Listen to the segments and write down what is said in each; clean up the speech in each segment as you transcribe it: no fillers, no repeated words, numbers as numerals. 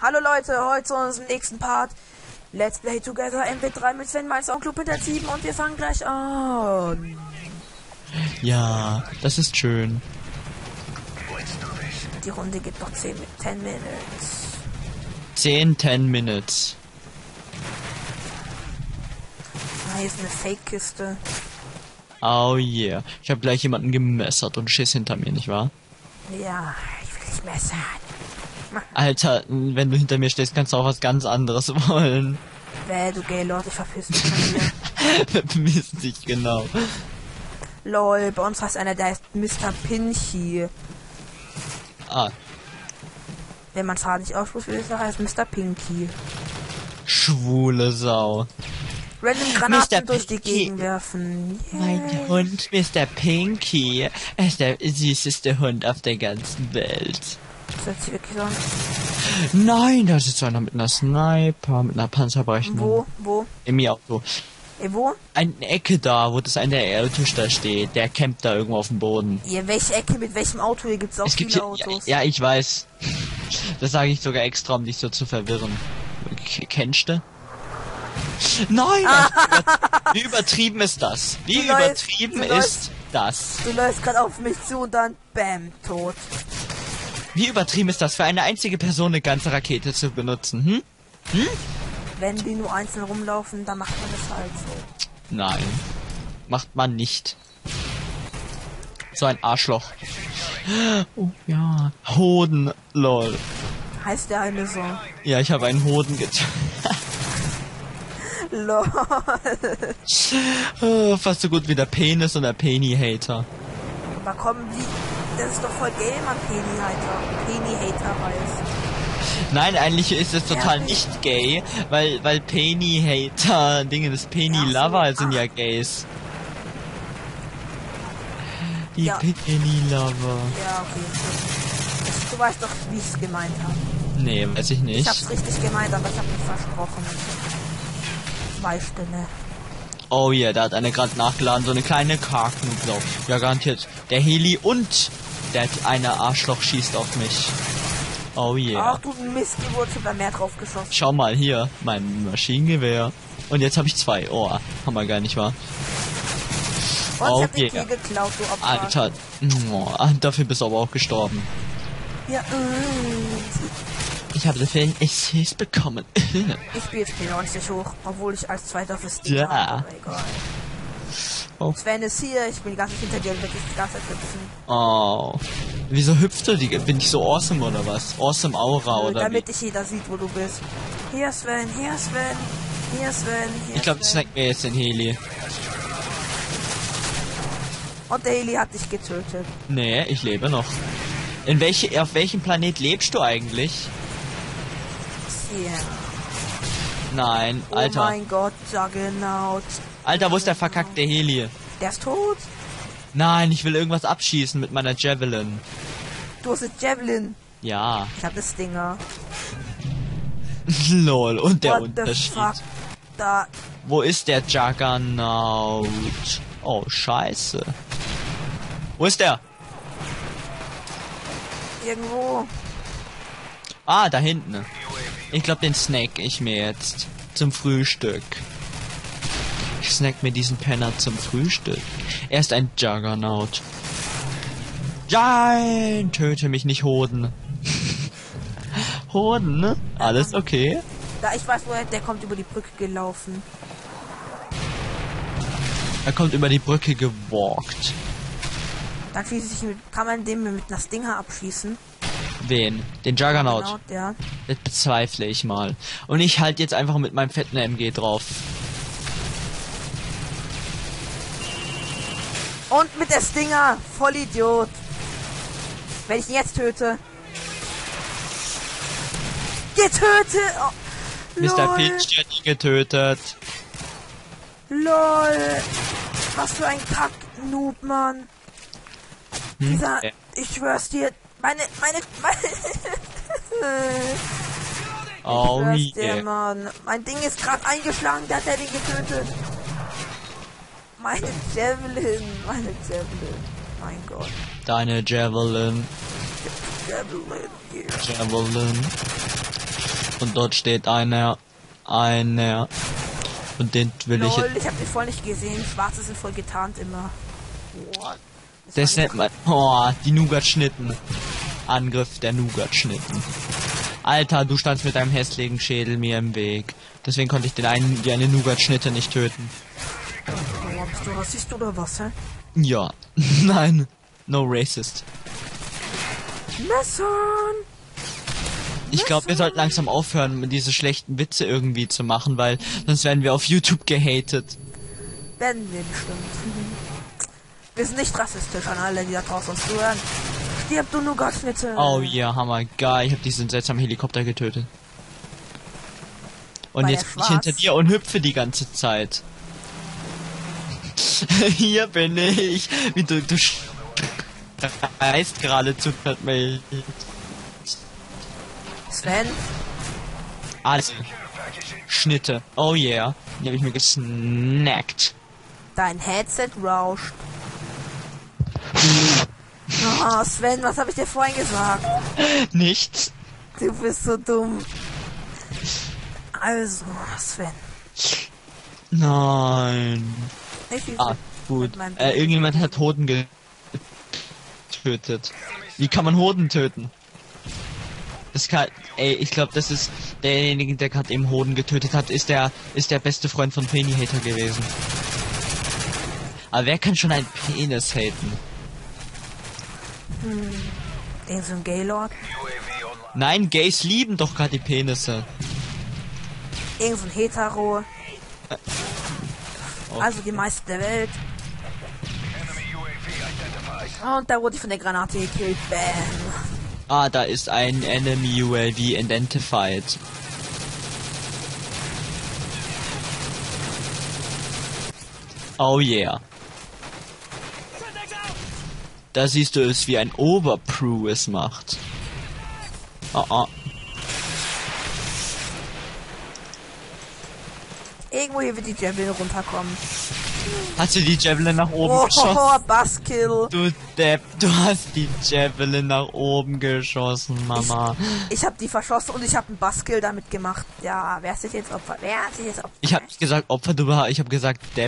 Hallo Leute, heute zu unserem nächsten Part. Let's Play Together MW3 mit Sven, Meister und Club hinter 7 und wir fangen gleich an. Ja, das ist schön. Die Runde geht noch 10 Minutes. 10 Minutes. Ah, hier ist eine Fake-Kiste. Oh yeah. Ich habe gleich jemanden gemessert und Schiss hinter mir, nicht wahr? Ja, ich will dich messern. Alter, wenn du hinter mir stehst, kannst du auch was ganz anderes wollen. Du Gaylord, ich verpiss mich von dir. Verpiss dich, genau. Lol, bei uns heißt einer, der heißt Mr. Pinky. Ah, Wenn man es hart nicht ausspricht, will ich sagen, heißt Mr. Pinky. schwule Sau. Random Granaten Mr. durch die Pinky. Gegend werfen. Yeah. Mein Hund, Mr. Pinky, ist der süßeste Hund auf der ganzen Welt. Das hört sich wirklich so an. Nein, da sitzt einer mit einer Sniper, mit einer Panzerbrechenden. Wo? Im Auto. Wo? Eine Ecke da, wo das eine Autos da steht. Der campt da irgendwo auf dem Boden. Ja, welche Ecke, mit welchem Auto? Hier gibt's auch Es gibt viele hier, Autos. ja, ich weiß. Das sage ich sogar extra, um dich so zu verwirren. Kennst du? Nein! Wie übertrieben ist das? Wie Du läufst- übertrieben du ist das? Du läufst gerade auf mich zu und dann BÄM, tot. Wie übertrieben ist das, für eine einzige Person eine ganze Rakete zu benutzen, hm? Wenn die nur einzeln rumlaufen, dann macht man das halt so. Nein. Macht man nicht. So ein Arschloch. Oh ja. Hoden, lol. Heißt der eine so? Ja, ich habe einen Hoden getötet. Lol. Oh, fast so gut wie der Penis und der Penny-Hater. Aber komm, das ist doch voll gay, man Penny-Hater heißt. Nein, eigentlich ist es total Ja, nicht gay, weil Penny-Hater, Dinge des Penny-Lover Ach so, sind ja Gays. Die Ja. Penny-Lover. Ja, okay. Du weißt doch, wie ich es gemeint habe. Nee, weiß ich Ich nicht. hab's richtig gemeint, aber ich hab mich versprochen. 2 Stelle. Oh yeah, da hat einer gerade nachgeladen, so eine kleine Karknudel. Ja, garantiert. Der Heli und der eine Arschloch schießt auf mich. Oh yeah. Ach du Mist, die wurde sogar mehr drauf geschossen. Schau mal hier, mein Maschinengewehr. Und jetzt habe ich 2. Oh, hammer gar nicht wahr? Und Oh ich hab den yeah. Key geklaut, du Opfer. Alter, dafür bist du aber auch gestorben. Ja, Ich habe dafür ein Assist bekommen. ich spiele jetzt P90 hoch, obwohl ich als Zweiter fürs Team Ja. habe, aber egal. Oh. Sven ist hier, ich bin die ganze Zeit hinter dir und werde dich die ganze Zeit hüpfen. Oh. Wieso hüpft du? Bin ich so awesome oder was? Awesome Aura oder wie? Damit dich jeder sieht, wo du bist. Hier Sven, hier Sven, hier Sven, hier Ich glaube, das Sven. snackt mir jetzt den Heli. Und der Heli hat dich getötet. Nee, ich lebe noch. Auf welchem Planet lebst du eigentlich? Hier. Nein, Oh Alter. mein Gott, Juggernaut. Alter, wo ist der verkackte Heli? Der ist tot. Nein, ich will irgendwas abschießen mit meiner Javelin. Du hast eine Javelin. Ja. Ich hab das Stinger. Lol, und der What the Unterschied. fuck? Da. Wo ist der Juggernaut? Oh, scheiße. Wo ist der? Irgendwo. Ah, da hinten. Ich glaube, den snack ich mir jetzt zum Frühstück. Ich snack mir diesen Penner zum Frühstück. Er ist ein Juggernaut. Nein, töte mich nicht, Hoden. Hoden, ne? Alles okay? Da, ich weiß, woher der kommt, über die Brücke gelaufen. Er kommt über die Brücke gewalkt. Dann schieße ich mit, kann man den mit einer Stinger abschießen. Wen? Den Juggernaut. Genau, ja. Das bezweifle ich mal. Und ich halte jetzt einfach mit meinem fetten MG drauf. Und mit der Stinger. Voll Idiot. Wenn ich ihn jetzt töte. Getötet! Oh. Mr. Lol. Peach hat ihn getötet. LOL. Was für ein Kack-Noob, Mann. Dieser, ich schwör's dir, meine Oh ich schwör's dir, yeah. Mann. Mein Ding ist gerade eingeschlagen, der hat den getötet. Meine Javelin. Mein Gott. Deine Javelin. Javelin, yeah. Javelin. Und dort steht einer. Und den will ich Lol, jetzt. ich hab den voll nicht gesehen. Schwarze sind voll getarnt immer. What? Das nennt man. Oh, die Nougat-Schnitten. Angriff der Nougat-Schnitten. Alter, du standst mit deinem hässlichen Schädel mir im Weg. Deswegen konnte ich die eine Nougat-Schnitte nicht töten. Oh, bist du Rassist oder was, hä? Ja. Nein. No racist. Messern! Ich glaube, wir sollten langsam aufhören, diese schlechten Witze irgendwie zu machen, weil sonst werden wir auf YouTube gehatet. Werden wir bestimmt. Wir sind nicht rassistisch an alle, die da draußen uns zuhören. Stirb, du Nougat-Schnitte! Oh ja, hammer, geil. Ich habe diesen seltsamen Helikopter getötet. Und War jetzt der bin ich schwarz? hinter dir und hüpfe die ganze Zeit. Hier bin ich. Wie du schreist geradezu mich. Sven, Alles. Schnitte. Oh yeah. Die habe ich mir gesnackt. dein Headset rauscht. Oh, Sven, was habe ich dir vorhin gesagt? Nichts. Du bist so dumm. Also, Sven. Nein. Nicht wie Ah, gut. mit meinem Irgendjemand hat Hoden getötet. Wie kann man Hoden töten? Das kann, ich glaube, das ist derjenige, der gerade eben Hoden getötet hat, ist der beste Freund von Penny Hater gewesen. Aber wer kann schon einen Penis haten? Den so ein Gaylord. Nein, Gays lieben doch gerade die Penisse. Irgend so ein Hetero. Also die meisten der Welt. Und da wurde ich von der Granate gekillt. Bam. Ah, da ist ein Enemy UAV identified. Oh yeah. Da siehst du es, wie ein Overpro es macht. Oh oh. Irgendwo hier wird die Javelin runterkommen. Hast du die Javelin nach oben Oh, geschossen? Buzzkill. Du Depp, du hast die Javelin nach oben geschossen, Mama. Ich habe die verschossen und ich habe einen Buzzkill damit gemacht. Ja, wer ist jetzt Opfer? Wer ist jetzt Opfer? Ich hab nicht gesagt Opfer, ich hab gesagt Depp.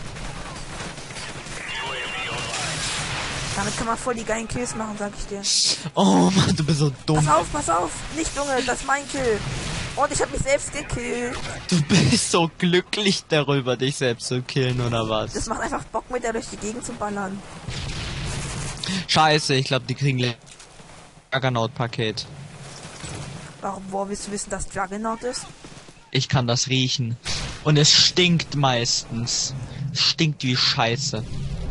Damit kann man voll die geilen Kills machen, sag ich dir. Oh Mann, du bist so dumm. Pass auf! Nicht, Junge, das ist mein Kill. Und ich habe mich selbst gekillt. Du bist so glücklich darüber, dich selbst zu killen, oder was? Das macht einfach Bock, mit der durch die Gegend zu ballern. Scheiße, ich glaube, die kriegen Juggernaut-Paket. Woher willst du wissen, dass Juggernaut ist? Ich kann das riechen. Und es stinkt meistens. Es stinkt wie Scheiße.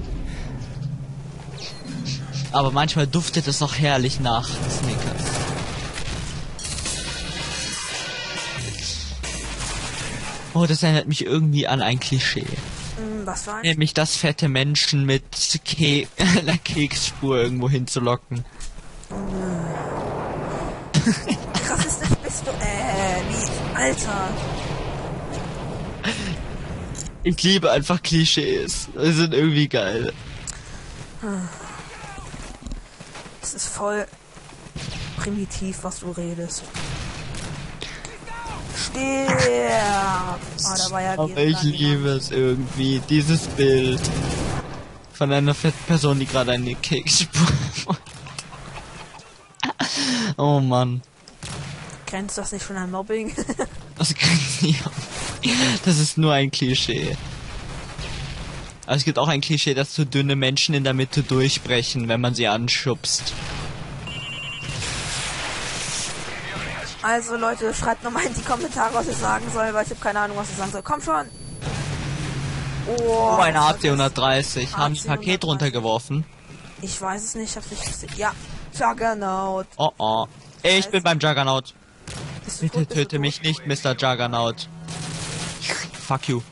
Aber manchmal duftet es noch herrlich nach Snickers. Oh, das erinnert mich irgendwie an ein Klischee. Was war Nämlich, dass fette Menschen mit einer Keksspur irgendwo hinzulocken. Wie rassistisch bist du? Wie? Alter. Ich liebe einfach Klischees. Die sind irgendwie geil. Das ist voll primitiv, was du redest. Stirb! Oh, da war ja Aber ich liebe es irgendwie, dieses Bild von einer fetten Person, die gerade eine Keksspur. Oh Mann. Kennst du das nicht schon an Mobbing? Das grenzt nicht auf. Das ist nur ein Klischee. Aber es gibt auch ein Klischee, dass zu dünne Menschen in der Mitte durchbrechen, wenn man sie anschubst. Also Leute, schreibt nochmal in die Kommentare, was ich sagen soll, weil ich habe keine Ahnung, was ich sagen soll. Komm schon! Oh, eine was AC 130. AC Haben die ein Paket 130. runtergeworfen? Ich weiß es nicht, ich hab's nicht gesehen. Ja, Juggernaut. Oh oh. Ich bin beim Juggernaut. Bist du Bitte tot? Bist du töte tot? mich nicht, Mr. Juggernaut. Fuck you.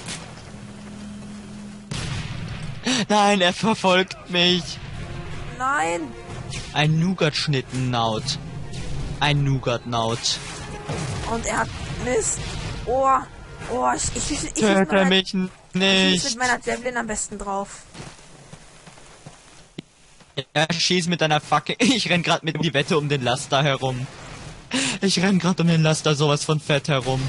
Nein, er verfolgt mich. Nein! Ein Nougat-Schnitten-Naut. Ein Nougat-Naut. Und er hat Mist. Oh, ich schieße Töte mich ich schieß nicht. mit meiner Javelin am besten drauf. Er schießt mit einer Fackel. Ich renn grad mit die Wette um den Laster herum. Ich renn gerade um den Laster sowas von fett herum.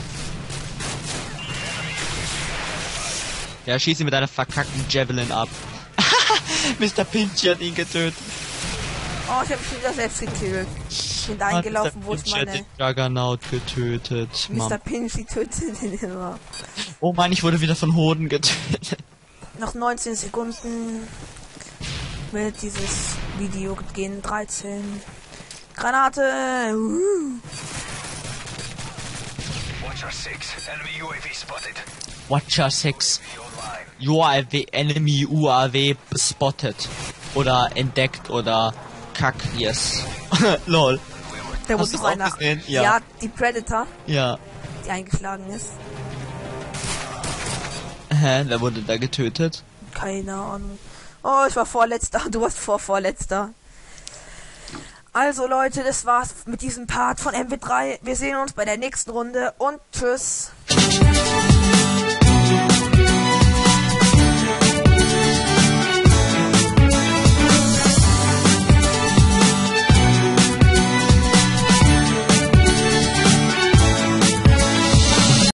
Ja, schieß ihn mit einer verkackten Javelin ab. Mr. Pinchy hat ihn getötet. Oh, ich hab mich wieder selbst gekillt. Ich bin da eingelaufen, wo ich Pinchy hat meine... den Juggernaut getötet. Mr. Mann. Pinchy tötet ihn immer. Oh Mann, ich wurde wieder von Hoden getötet. Noch 19 Sekunden wird dieses Video gehen. 13. Granate. Watcher 6, enemy UAV spotted. Watcher 6. Be online. UAV, Enemy UAV spotted. Oder entdeckt oder kack, yes. Lol. Da Hast wurde du's noch auch einer. gesehen? Ja. Ja. Die Predator, Ja. die eingeschlagen ist. Hä, wer wurde da getötet? Keine Ahnung. Oh, ich war vorletzter. Du warst vorletzter. Also Leute, das war's mit diesem Part von MW3. Wir sehen uns bei der nächsten Runde und tschüss.